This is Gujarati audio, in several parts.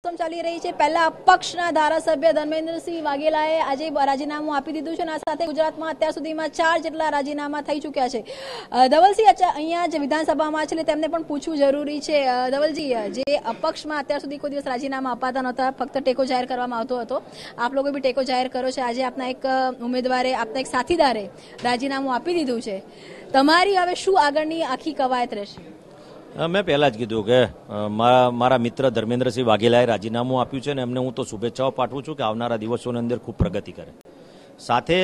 ચાલી રહી છે। પહેલા અપક્ષના ધારાસભ્ય ધર્મેન્દ્રસિંહ વાઘેલાએ આજે રાજીનામું આપી દીધું છે અને આ સાથે ગુજરાતમાં અત્યાર સુધીમાં 4 જેટલા રાજીનામા થઈ ચૂક્યા છે। ધવલસિંહ અહીંયા જ વિધાનસભામાં છે એટલે તેમને પણ પૂછવું જરૂરી છે। ધવલજી, જે અપક્ષમાં અત્યાર સુધી કોઈ દિવસ રાજીનામા અપાતા નહોતા, ફક્ત ટેકો જાહેર કરવામાં આવતો હતો, આપ લોકો બી ટેકો જાહેર કર્યો છે। આજે આપના એક ઉમેદવારે, આપના એક સાથીદારે રાજીનામું આપી દીધું છે। તમારી હવે શું આગળની આખી કવાયત રહેશે? મેં પહેલાં જ કીધું કે મારા મિત્ર ધર્મેન્દ્રસિંહ વાઘેલાએ રાજીનામું આપ્યું છે અને એમને હું તો શુભેચ્છાઓ પાઠવું છું કે આવનારા દિવસોની અંદર ખૂબ પ્રગતિ કરે। સાથે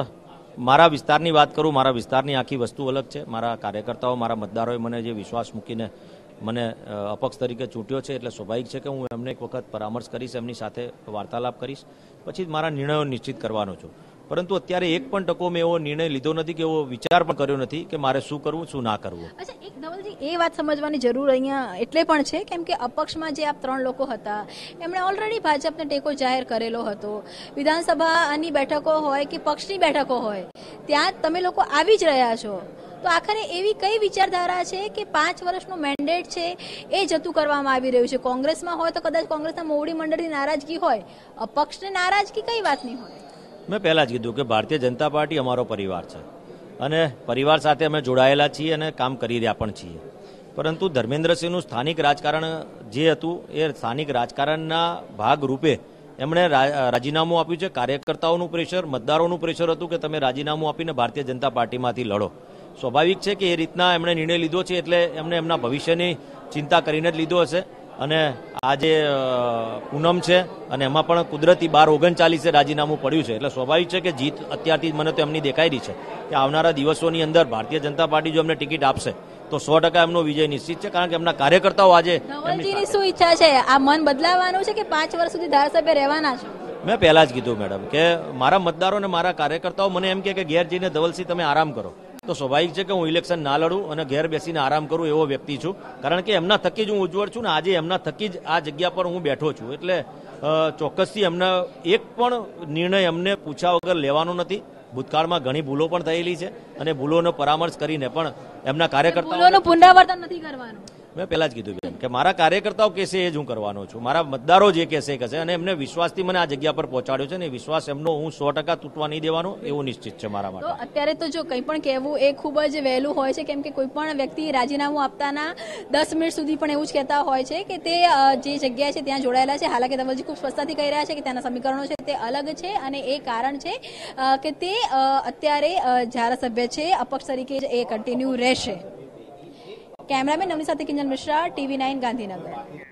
મારા વિસ્તારની વાત કરું, મારા વિસ્તારની આખી વસ્તુ અલગ છે। મારા કાર્યકર્તાઓ, મારા મતદારોએ મને જે વિશ્વાસ મૂકીને મને અપક્ષ તરીકે ચૂંટ્યો છે એટલે સ્વાભાવિક છે કે હું એમને એક વખત પરામર્શ કરીશ, એમની સાથે વાર્તાલાપ કરીશ, પછી જ મારા નિર્ણયો નિશ્ચિત કરવાનો છું। પરંતુ અત્યારે એક પણ ટકો મેં એવો નિર્ણય લીધો નથી કે એવો વિચાર પણ કર્યો નથી કે મારે શું કરવું, શું ના કરવું। અચ્છા, એક ધવલજી એ વાત સમજવાની જરૂર અહીંયા એટલે પણ છે કેમ કે અપક્ષમાં જે આપ 3 લોકો હતા એમણે ઓલરેડી ભાજપને ટેકો જાહેર કરેલો હતો। વિધાનસભાની બેઠકો હોય કે પક્ષની બેઠકો હોય ત્યાં તમે લોકો આવી જ રહ્યા છો, તો આખરે એવી કઈ વિચારધારા છે કે 5 વર્ષનો મેન્ડેટ છે એ જતું કરવામાં આવી રહ્યું છે? કોંગ્રેસમાં હોય તો કદાચ કોંગ્રેસના મોવડી મંડળની નારાજગી હોય, અપક્ષની નારાજગી કઈ વાતની હોય? મેં પહેલાં જ કીધું કે ભારતીય જનતા પાર્ટી અમારો પરિવાર છે અને પરિવાર સાથે અમે જોડાયેલા છીએ અને કામ કરી રહ્યા પણ છીએ। પરંતુ ધર્મેન્દ્રસિંહનું સ્થાનિક રાજકારણ જે હતું એ સ્થાનિક રાજકારણના ભાગરૂપે એમણે રાજીનામું આપ્યું છે। કાર્યકર્તાઓનું પ્રેશર, મતદારોનું પ્રેશર હતું કે તમે રાજીનામું આપીને ભારતીય જનતા પાર્ટીમાંથી લડો। સ્વાભાવિક છે કે એ રીતના એમણે નિર્ણય લીધો છે એટલે એમણે એમના ભવિષ્યની ચિંતા કરીને જ લીધો હશે। અને આ જે પૂનમ છે અને એમાં પણ કુદરતી 12:39 રાજીનામું પડ્યું છે એટલે સ્વાભાવિક છે કે જીત અત્યારથી જ મને તો એમની દેખાઈ રહી છે કે આવનારા દિવસોની અંદર ભારતીય જનતા પાર્ટી જો એમને ટિકિટ આપશે તો 100% એમનો વિજય નિશ્ચિત છે, કારણ કે એમના કાર્યકર્તાઓ આજે... ધવલજીની શું ઈચ્છા છે? આ મન બદલાવાનું છે કે 5 વર્ષ સુધી ધારાસભ્ય રહેવાના છે? મેં પહેલા જ કીધું મેડમ કે મારા મતદારો અને મારા કાર્યકર્તાઓ મને એમ કે ઘેર જઈને ધવલસિંહ તમે આરામ કરો, તો સ્વાભાવિક છે કે હું ઇલેક્શન ના લડું અને ઘેર બેસીને આરામ કરું એવો વ્યક્તિ છું, કારણ કે એમના થકી જ હું ઉજ્જવળ છું ને આજે એમના થકી જ આ જગ્યા પર હું બેઠો છું। એટલે ચોક્કસથી એમના એક પણ નિર્ણય એમને પૂછ્યા વગર લેવાનો નથી। ભૂતકાળમાં ઘણી ભૂલો પણ થયેલી છે અને ભૂલોનો પરામર્શ કરીને પણ એમના કાર્યકર્તાઓનું પુનરાવર્તન નથી કરવાનું। મેં પહેલા જ કીધું બેન કે મારા કાર્યકર્તાઓ કહેશે એ જ હું કરવાનો છું, મારા મતદારો જે કહેશે એ કહેશે અને એમને વિશ્વાસથી મને આ જગ્યા પર પહોંચાડ્યો છે ને વિશ્વાસ એમનો હું 100% તૂટવા નહીં દેવાનો એવું નિશ્ચિત છે મારા માટે। તો અત્યારે તો જો કંઈ પણ કહેવું એ ખૂબ જ વહેલું હોય છે કેમ કે કોઈ પણ વ્યક્તિ રાજીનામું આપતાના 10 મિનિટ સુધી પણ એવું જ કહેતા હોય છે કે તે જે જગ્યા છે ત્યાં જોડાયેલા છે। હાલાકી ધવલજી ખૂબ સ્પષ્ટતાથી કહી રહ્યા છે કે ત્યાંના સમીકરણો છે તે અલગ છે અને એ કારણ છે કે તે અત્યારે ધારાસભ્ય છે, અપક્ષ તરીકે એ કન્ટિન્યુ રહેશે। કેમેરામેન નવની સાથે કિંજલ મિશ્રા, TV9 ગાંધીનગર।